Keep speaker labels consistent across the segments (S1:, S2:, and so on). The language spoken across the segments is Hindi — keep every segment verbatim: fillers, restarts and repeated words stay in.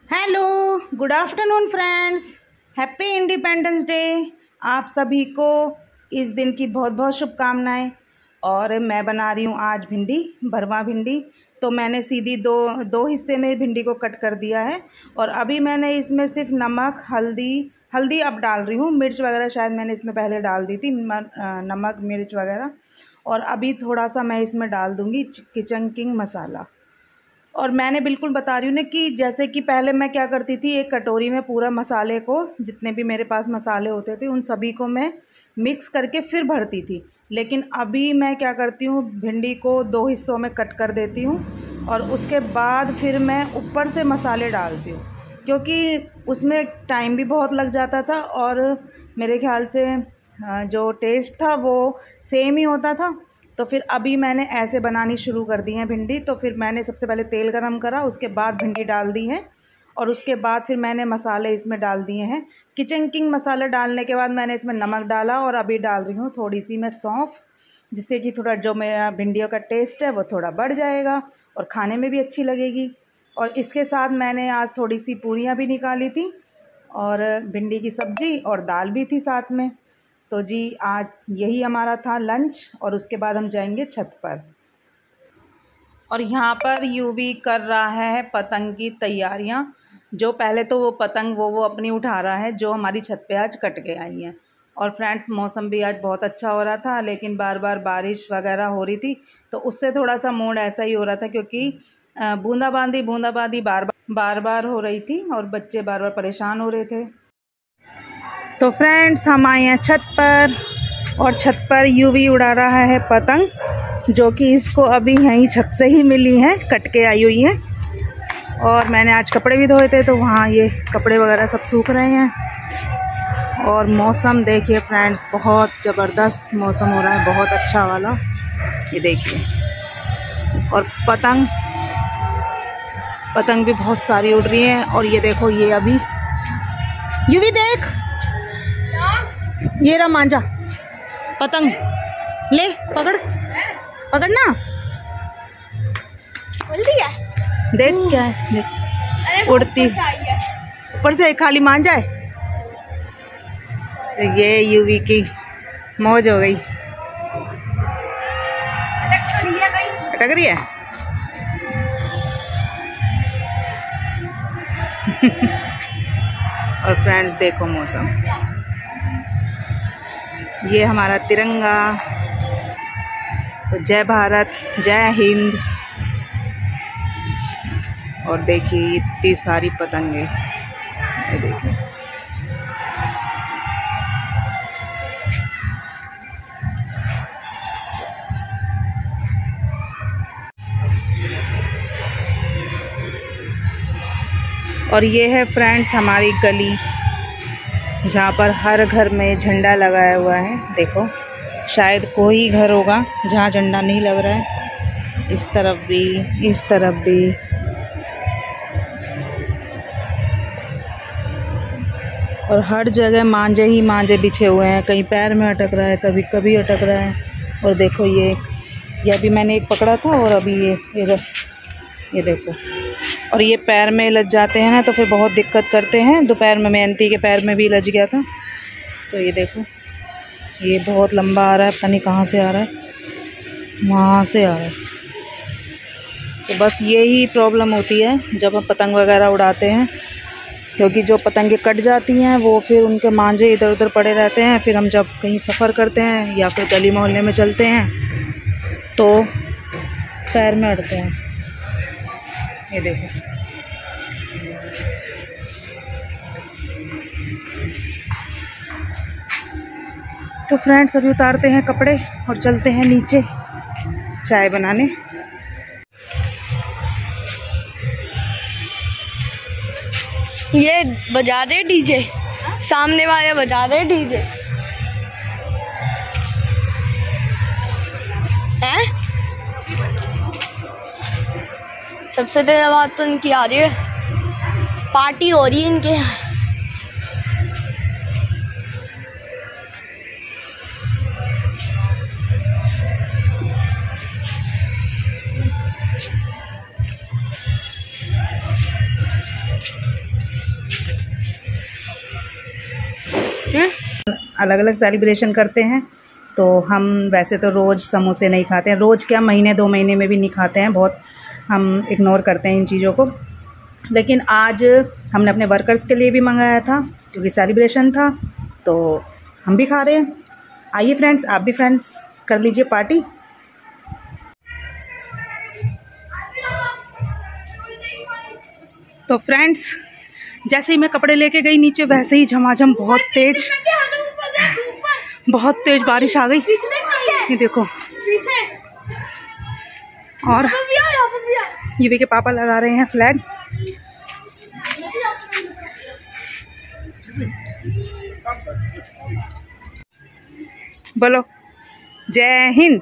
S1: Hello, good afternoon friends, happy independence day. आप सभी को इस दिन की बहुत बहुत शुभकामनाएं। और मैं बना रही हूँ आज भिंडी, भरवा भिंडी। तो मैंने सीधी दो दो हिस्से में भिंडी को कट कर दिया है। और अभी मैंने इसमें सिर्फ नमक, हल्दी हल्दी अब डाल रही हूँ, मिर्च वगैरह शायद मैंने इसमें पहले डाल दी थी, नमक मिर्च वगैरह। और अभी थोड़ा सा मैं इसमें डाल दूँगी किचन किंग मसाला। और मैंने बिल्कुल बता रही हूँ ना कि जैसे कि पहले मैं क्या करती थी, एक कटोरी में पूरा मसाले को, जितने भी मेरे पास मसाले होते थे उन सभी को मैं मिक्स करके फिर भरती थी। लेकिन अभी मैं क्या करती हूँ, भिंडी को दो हिस्सों में कट कर देती हूँ और उसके बाद फिर मैं ऊपर से मसाले डालती हूँ, क्योंकि उसमें टाइम भी बहुत लग जाता था और मेरे ख्याल से जो टेस्ट था वो सेम ही होता था। तो फिर अभी मैंने ऐसे बनानी शुरू कर दी है भिंडी। तो फिर मैंने सबसे पहले तेल गरम करा, उसके बाद भिंडी डाल दी है और उसके बाद फिर मैंने मसाले इसमें डाल दिए हैं। किचन किंग मसाला डालने के बाद मैंने इसमें नमक डाला और अभी डाल रही हूँ थोड़ी सी मैं सौंफ, जिससे कि थोड़ा जो मेरा भिंडियों का टेस्ट है वो थोड़ा बढ़ जाएगा और खाने में भी अच्छी लगेगी। और इसके साथ मैंने आज थोड़ी सी पूरियाँ भी निकाली थी और भिंडी की सब्ज़ी और दाल भी थी साथ में। तो जी आज यही हमारा था लंच और उसके बाद हम जाएंगे छत पर। और यहाँ पर यूवी कर रहा है पतंग की तैयारियाँ। जो पहले तो वो पतंग वो वो अपनी उठा रहा है जो हमारी छत पे आज कट के आई हैं। और फ्रेंड्स, मौसम भी आज बहुत अच्छा हो रहा था, लेकिन बार बार बारिश वगैरह हो रही थी, तो उससे थोड़ा सा मूड ऐसा ही हो रहा था, क्योंकि बूंदाबांदी बूंदाबांदी बार बार बार हो रही थी और बच्चे बार बार परेशान हो रहे थे। तो फ्रेंड्स, हम आए हैं छत पर और छत पर यूवी उड़ा रहा है पतंग, जो कि इसको अभी यहीं छत से ही मिली है, कट के आई हुई है। और मैंने आज कपड़े भी धोए थे, तो वहाँ ये कपड़े वगैरह सब सूख रहे हैं। और मौसम देखिए फ्रेंड्स, बहुत ज़बरदस्त मौसम हो रहा है, बहुत अच्छा वाला, ये देखिए। और पतंग पतंग भी बहुत सारी उड़ रही हैं। और ये देखो, ये अभी यूवी देख, ये रहा मांझा पतंग, ले पकड़ पकड़ ना, देख क्या है, देख उड़ती, ऊपर से खाली मांझा है। ये यूवी की मौज हो गई, अटक रही है। और फ्रेंड्स देखो मौसम, ये हमारा तिरंगा। तो जय भारत, जय हिंद। और देखिए इतनी सारी पतंगे, ये देखिए। और ये है फ्रेंड्स हमारी गली, जहाँ पर हर घर में झंडा लगाया हुआ है। देखो, शायद कोई घर होगा जहाँ झंडा नहीं लग रहा है। इस तरफ भी, इस तरफ भी। और हर जगह मांझे ही मांझे बिछे हुए हैं, कहीं पैर में अटक रहा है, कभी कभी अटक रहा है। और देखो ये ये अभी मैंने एक पकड़ा था और अभी ये ये, ये देखो। और ये पैर में लग जाते हैं ना, तो फिर बहुत दिक्कत करते हैं। दोपहर में मेहनती के पैर में भी लग गया था। तो ये देखो, ये बहुत लंबा आ रहा है, पता नहीं कहाँ से आ रहा है, वहाँ से आ रहा है। तो बस यही प्रॉब्लम होती है जब हम पतंग वगैरह उड़ाते हैं, क्योंकि जो पतंगे कट जाती हैं वो फिर उनके मांझे इधर उधर पड़े रहते हैं। फिर हम जब कहीं सफ़र करते हैं या फिर गली मोहल्ले में चलते हैं तो पैर में अड़ते हैं। ये देखो, तो फ्रेंड्स अभी उतारते हैं कपड़े और चलते हैं नीचे चाय बनाने।
S2: ये बजा रहे डीजे, सामने वाले बजा रहे डीजे हैं। सबसे तेज बात तो इनकी आ रही है, पार्टी हो रही है इनके।
S1: अलग अलग सेलिब्रेशन करते हैं। तो हम वैसे तो रोज़ समोसे नहीं खाते हैं, रोज़ क्या महीने दो महीने में भी नहीं खाते हैं, बहुत हम इग्नोर करते हैं इन चीज़ों को। लेकिन आज हमने अपने वर्कर्स के लिए भी मंगाया था क्योंकि सेलिब्रेशन था, तो हम भी खा रहे हैं। आइए फ्रेंड्स, आप भी फ्रेंड्स कर लीजिए पार्टी। तो फ्रेंड्स, जैसे ही मैं कपड़े लेके गई नीचे, वैसे ही झमाझम बहुत तेज बहुत तेज बारिश आ गई। ये देखो, और ये देखिए पापा लगा रहे हैं फ्लैग। बोलो जय हिंद।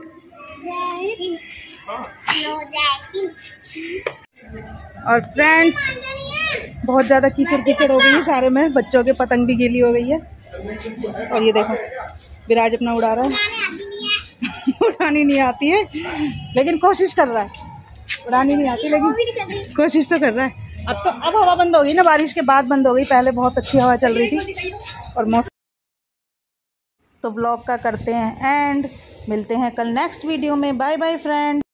S1: और फ्रेंड्स, बहुत ज़्यादा कीचड़ कीचड़ हो गई है सारे में, बच्चों के पतंग भी गीली हो गई है। और ये देखो विराज अपना उड़ा रहा है उड़ानी नहीं आती है लेकिन कोशिश कर रहा है। उड़ानी नहीं आती लेकिन कोशिश तो कर रहा है। अब तो अब हवा बंद हो गई ना, बारिश के बाद बंद हो गई, पहले बहुत अच्छी हवा चल रही थी। और मौसम तो व्लॉग का करते हैं एंड, मिलते हैं कल नेक्स्ट वीडियो में। Bye bye friend.